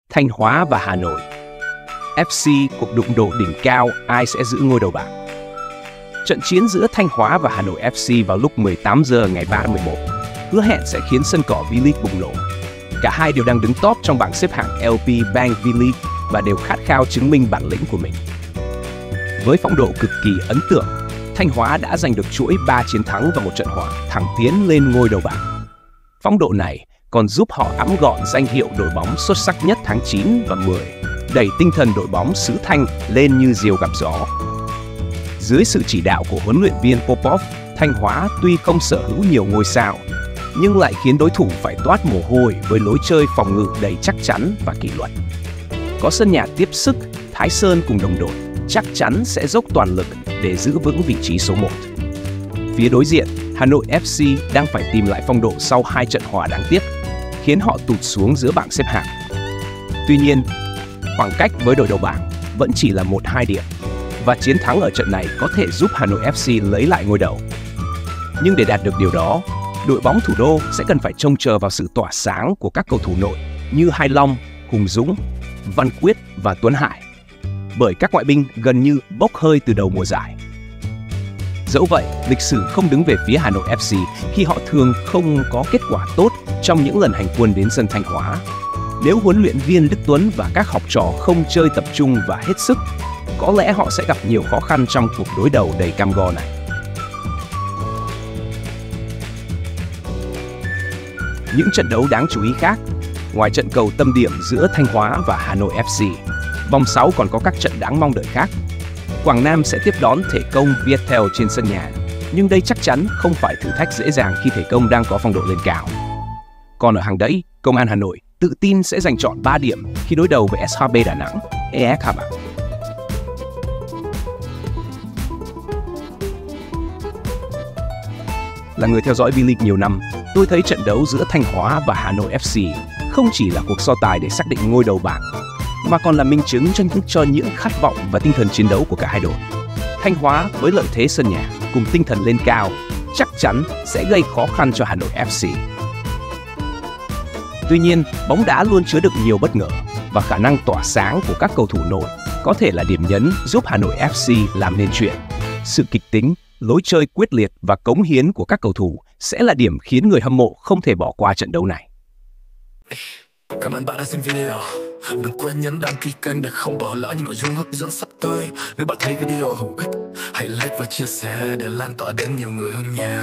Thanh Hóa và Hà Nội. FC cuộc đụng độ đỉnh cao, ai sẽ giữ ngôi đầu bảng? Trận chiến giữa Thanh Hóa và Hà Nội FC vào lúc 18 giờ ngày 3 tháng 11 hứa hẹn sẽ khiến sân cỏ V-League bùng nổ. Cả hai đều đang đứng top trong bảng xếp hạng LP Bank V-League và đều khát khao chứng minh bản lĩnh của mình. Với phong độ cực kỳ ấn tượng, Thanh Hóa đã giành được chuỗi 3 chiến thắng và một trận hòa, thẳng tiến lên ngôi đầu bảng. Phong độ này còn giúp họ ẵm gọn danh hiệu đội bóng xuất sắc nhất tháng 9 và 10, đẩy tinh thần đội bóng xứ Thanh lên như diều gặp gió. Dưới sự chỉ đạo của huấn luyện viên Popov, Thanh Hóa tuy không sở hữu nhiều ngôi sao, nhưng lại khiến đối thủ phải toát mồ hôi với lối chơi phòng ngự đầy chắc chắn và kỷ luật. Có sân nhà tiếp sức, Thái Sơn cùng đồng đội chắc chắn sẽ dốc toàn lực để giữ vững vị trí số 1. Phía đối diện, Hà Nội FC đang phải tìm lại phong độ sau 2 trận hòa đáng tiếc, khiến họ tụt xuống giữa bảng xếp hạng. Tuy nhiên, khoảng cách với đội đầu bảng vẫn chỉ là 1-2 điểm, và chiến thắng ở trận này có thể giúp Hà Nội FC lấy lại ngôi đầu. Nhưng để đạt được điều đó, đội bóng thủ đô sẽ cần phải trông chờ vào sự tỏa sáng của các cầu thủ nội như Hai Long, Hùng Dũng, Văn Quyết và Tuấn Hải, bởi các ngoại binh gần như bốc hơi từ đầu mùa giải. Dẫu vậy, lịch sử không đứng về phía Hà Nội FC khi họ thường không có kết quả tốt trong những lần hành quân đến sân Thanh Hóa. Nếu huấn luyện viên Đức Tuấn và các học trò không chơi tập trung và hết sức, có lẽ họ sẽ gặp nhiều khó khăn trong cuộc đối đầu đầy cam go này. Những trận đấu đáng chú ý khác, ngoài trận cầu tâm điểm giữa Thanh Hóa và Hà Nội FC, vòng 6 còn có các trận đáng mong đợi khác. Quảng Nam sẽ tiếp đón Thể Công Viettel trên sân nhà, nhưng đây chắc chắn không phải thử thách dễ dàng khi Thể Công đang có phong độ lên cao. Còn ở hàng đẫy, Công an Hà Nội tự tin sẽ giành trọn 3 điểm khi đối đầu với SHB Đà Nẵng, ES Hà Bắc. Là người theo dõi V-League nhiều năm, tôi thấy trận đấu giữa Thanh Hóa và Hà Nội FC không chỉ là cuộc so tài để xác định ngôi đầu bảng, mà còn là minh chứng cho những khát vọng và tinh thần chiến đấu của cả hai đội. Thanh Hóa với lợi thế sân nhà cùng tinh thần lên cao chắc chắn sẽ gây khó khăn cho Hà Nội FC. Tuy nhiên, bóng đá luôn chứa đựng nhiều bất ngờ và khả năng tỏa sáng của các cầu thủ nội có thể là điểm nhấn giúp Hà Nội FC làm nên chuyện. Sự kịch tính, lối chơi quyết liệt và cống hiến của các cầu thủ sẽ là điểm khiến người hâm mộ không thể bỏ qua trận đấu này. Cảm ơn bạn đã xem video. Đừng quên nhấn đăng ký kênh để không bỏ lỡ những nội dung hấp dẫn sắp tới. Nếu bạn thấy video hữu ích, hãy like và chia sẻ để lan tỏa đến nhiều người hơn nha.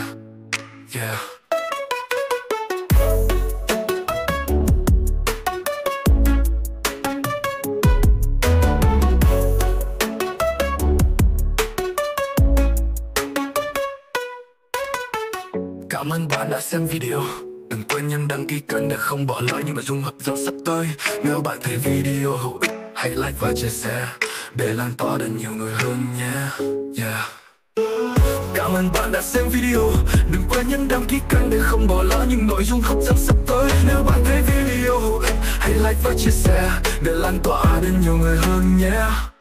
Cảm ơn bạn đã xem video. Đừng quên nhấn đăng ký kênh để không bỏ lỡ những nội dung hấp dẫn sắp tới. Nếu bạn thấy video hữu ích, hãy like và chia sẻ để lan tỏa đến nhiều người hơn nhé. Cảm ơn bạn đã xem video. Đừng quên nhấn đăng ký kênh để không bỏ lỡ những nội dung hấp dẫn sắp tới. Nếu bạn thấy video hữu ích, hãy like và chia sẻ để lan tỏa đến nhiều người hơn nhé.